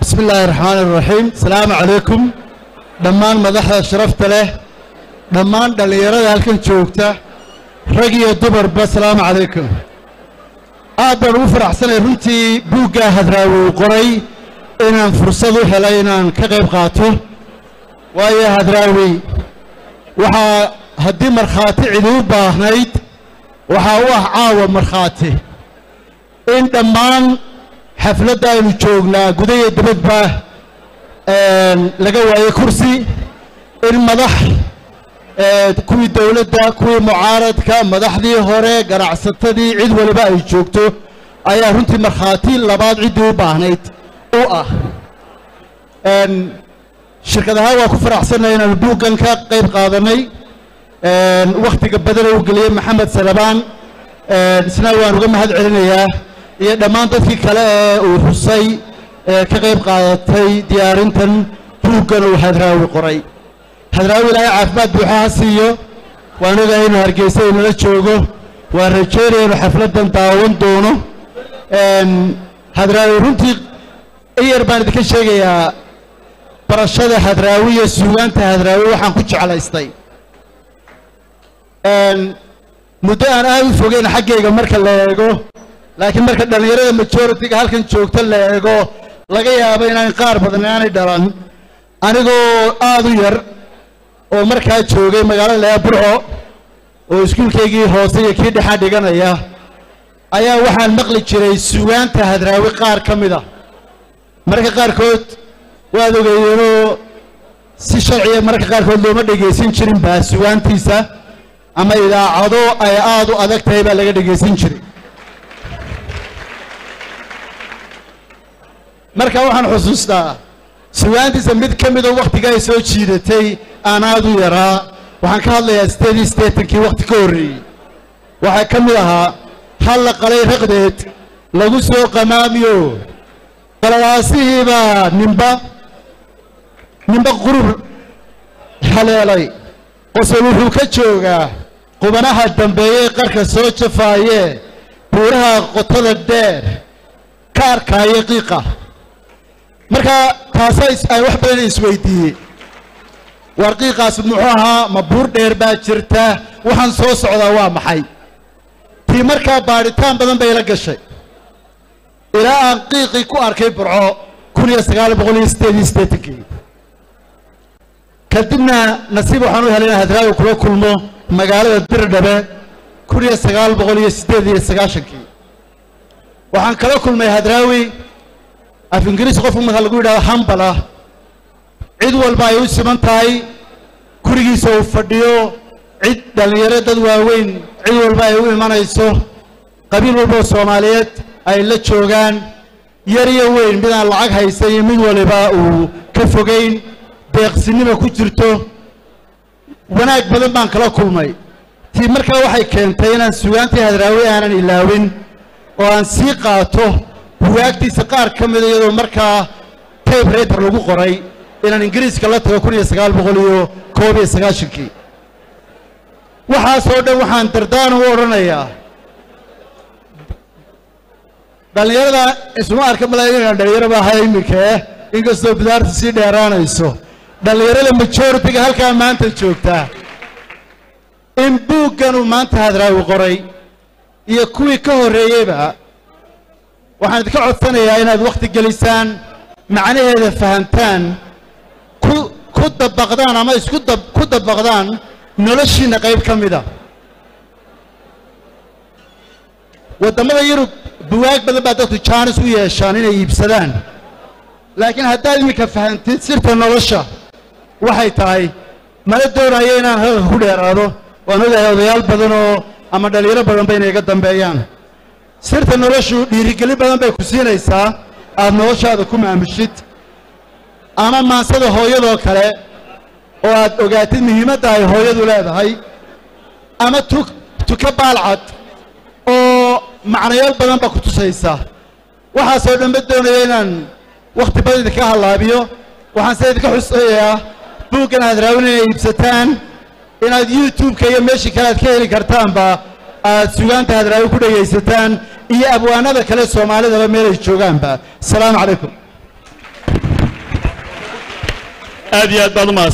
بسم الله الرحمن الرحيم السلام عليكم دمان مدحda sharafta leh dhammaan dhalinyarada halkan joogta rag iyo dumarba السلام عليكم aad baan ugu faraxsanahay runtii buuga Hadraawi qoray inaan fursad u helay inaan ka qayb qaato waayo Hadraawi waxa haddii marxaati cid u baahnayd waxa uu ah caawa marxaati in dhammaan xafladda aynu joognaa gudaha dibadba laga waayay kursi in madax kuwii dawladda kuwii mucaaradka madaxdii hore ganacsatadii cid waliba ay joogto ayaa runtii marxaati labaad cid u baahnayd oo ah shirkadaha waa ku faraxsanahay inaan buugan ka qayb qaadanay waqtiga badan uu galiyay maxamed salabaan isna waan uga mahad celinayaa iyo dhammaan dadkii kale ee uu xusay ka qayb qaadatay diyaarintan buugan uu Hadraawi qoray Hadraawi ilaahay caafimaad buuxa ha siiyo waan ogahay inuu Hargeysa inala joogo waan rajaynayaa inuu xafladan daawan doono Hadraawi runtii iyar baan idinka sheegayaa barashada Hadraawi iyo suugaanta Hadraawi waxaan ku jeclaystay muddo aan aad u fogeyn xaggayga marka la eego laakiin marka dhalinyarada majority-ga halkan joogta la eego laga yaabo inaan qaar badan aanay dhalan anigoo aad u yar oo markaa joogay magaalada Burco oo iskuulkaygii hoose iyo kii dhexe dhiganaya ayaa waxaan maqli jiray suugaanta Hadraawi qaar ka mid ah marka qaarkood waad ogeeyeenoo si sharci marka qaarkood looma dhageysan jirin baa suugaantiisa ama idaacado ay aad u adag tahay baa laga dhageysan jiray marka waxaan xusuustaa suugaantiisa mid ka mid ah waqtiga ay soo jiidatay aan aad u yaraa waxaan ka hadlayaa statenkii waqti ka horreeyay waxa ka mid ahaa hal la qalay raqdeed lagu soo qamaamiyo qalalaasihiiba nimba qurur haleelay qosol wuxuu ka joogaa qubanaha dambeeyay qarka soo jafaaye buuraha qotada dheer ka arkaya qiiqa marka taasay ay wax badan isweydiiyay warqiiqaas muxuu ahaa ma buur dheer baa jirta waxaan soo socdaa waa maxay tii markaa baaritaan badan bay la gashay ilaa aan qiiqi ku arkay Burco 1988 kadibna nasiib waxaan u helay Hadraawi kula kulmo magaalada Dirdhabe 1998 waxaan kala kulmay Hadraawi af Ingiriis qof marka lagu yiraahdo hambala cid walba ay u siman tahay kurigiisa uu fadhiyo cid dhalinyaro dad waaweyn cid walba ay u imanayso qabiil walba Soomaaliyeed ay la joogaan yar iyo weyn mid aan lacag haysan iyo mid waliba uu ka fogeyn deeqsinimo ku jirto wanaag badan baan kala kulmay tii markaa waxay keentay inaan suugaantii Hadraawi aanan ilaawin oo aan sii qaato buugaagtiisa qaar ka mid iyadoo markaa typewriter lagu qoray inaan Ingiriiska la tago 1991 waxaasoo dhan waxaan dardaan u oranayaa dhalinyarada isma arka malaynayaan dhalinyaro baa hay iminka inkastoo bidaarta sii dheeraanayso dhalinyarada majority-ga halkaa maanta joogta in buugan uu maanta Hadraawi qoray iyo kuwii ka horreeyayba waxaan idinka codsanayaa inaad waqti gelisaan macnaheeda fahantaan ku dabaqdaan ama isku ku dabaqdaan noloshiina qayb ka mid ah wadamada Yurub buugaag badan baa dadku chance u yeeshaan inay iibsadaan laakiin haddaad iminka fahantid sirta nolosha waxay tahay mana doonayo inaan halka ku dheeraado waan ogahay odayaal badan oo ama dhalinyaro badan bay inaga dambeeyaan sirta noloshu dhiirigelin badan bay ku siinaysaa aad noloshaada ku maamushid ama maansada hooyadoo kale oo aad ogaatid muhiimadda ay hooyadu leedahay ama tuka baalcad oo macnayaal badan ba ku tusaysa waxaasoo dhan ma doonayo inaan waqti badan ka halaabiyo waxaan sayidka xusayaa buugan Hadraawi inay iibsataan inaad YouTube-ka iyo meeshii kale aad ka heli kartaanba aad suugaanta Hadraawi ku dhageysataan iyo abwaanada kale Soomaalida meel ay joogaanba. Assalaamu calaykum. aad iyo aad baad u mahadsan